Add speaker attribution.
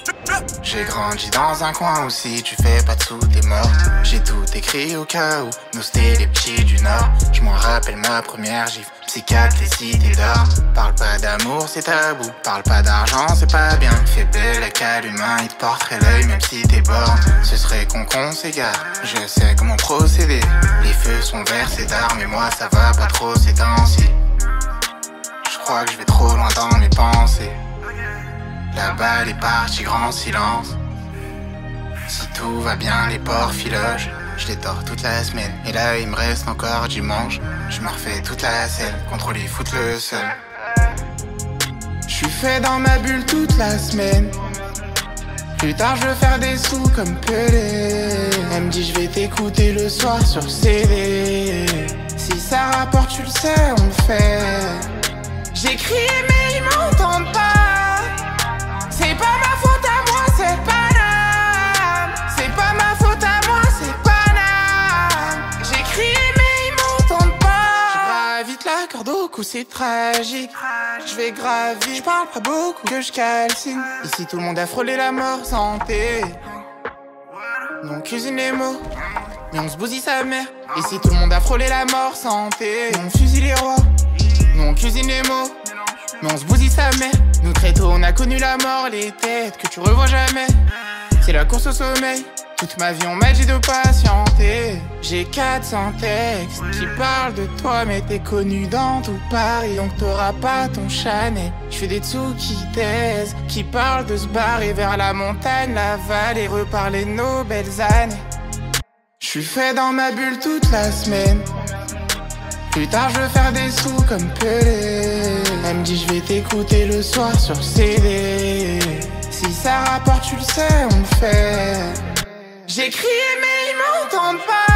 Speaker 1: J'ai grandi dans un coin où si tu fais pas de sous t'es mort. J'ai tout écrit au cas où nous c'était les petits du Nord. Je m'en rappelle ma première gifle, psychiatre les cités d'or. Parle pas d'amour c'est tabou, parle pas d'argent c'est pas bien. Fais belle à l'humain, il te porterait l'œil même si t'es borne. Ce serait qu'on s'égare, je sais comment procéder. Les feux sont verts c'est tard mais moi ça va pas trop ces temps-ci. Je crois que je vais trop loin dans mes pensées. La balle est partie, grand silence. Si tout va bien, les porcs filochent. Je les tords toute la semaine. Et là, il me reste encore dimanche. Je me refais toute la scène, contrôler, foutre le seul. Je suis fait dans ma bulle toute la semaine. Plus tard, je veux faire des sous comme Pelé. Elle me dit, je vais t'écouter le soir sur CD. Si ça rapporte, tu le sais, on le fait. J'ai crié, mais ils m'entendent pas. C'est pas ma faute à moi, c'est Paname. C'est pas ma faute à moi, c'est Paname. J'ai crié mais ils m'entendent pas. Je gravite la corde au cou, c'est tragique. Je vais gravir, je parle pas beaucoup que je calcine. Ici tout le monde a frôlé la mort, santé. Nous on cuisine les mots, mais on se bousille sa mère. Ici tout le monde a frôlé la mort, santé. Nous on fusille les rois, nous on cuisine les mots, mais on se bousille sa mère. Nous très tôt on a connu la mort, les têtes que tu revois jamais. C'est la course au sommeil, toute ma vie on m'a dit de patienter. J'ai 400 textes qui parlent de toi mais t'es connu dans tout Paris. Donc t'auras pas ton Chanel. J'fais des dessous qui taisent, qui parlent de se barrer vers la montagne, la vallée, reparler de nos belles années. J'suis fait dans ma bulle toute la semaine. Plus tard je veux faire des sous comme Pelé. Elle me dit je vais t'écouter le soir sur CD. Si ça rapporte tu le sais on le fait. J'ai crié mais ils m'entendent pas.